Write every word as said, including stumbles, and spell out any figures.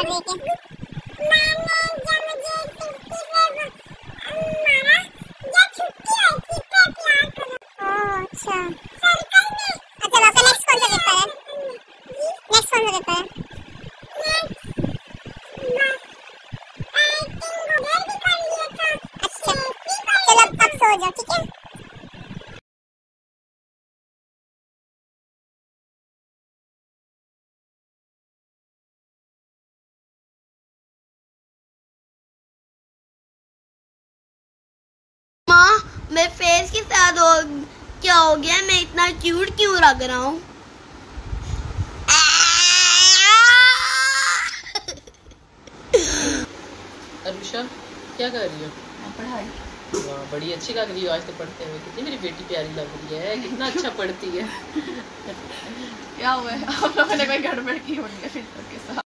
रही थी। मैंने जब मुझे छुट्टी पे मारा जब छुट्टी आई थी तो अप्लाई करो। ओह अच्छा सर्कल में। अच्छा आपका नेक्स्ट कौन सा पेपर है? नेक्स्ट कौन सा पेपर है? अच्छा चलो अब सो जाओ ठीक है। माँ मेरे फेस के साथ हो क्या हो गया? मैं इतना क्यूट क्यों लग रहा हूँ? अरुषा क्या कर रही हो? पढ़ाई। वाह बड़ी अच्छी लग रही हो आज तो पढ़ते हुए। कितनी मेरी बेटी प्यारी लग रही है, कितना अच्छा पढ़ती है। क्या हुआ है? आप लोगों ने कोई गड़बड़ की होनी है फिल्टर के साथ।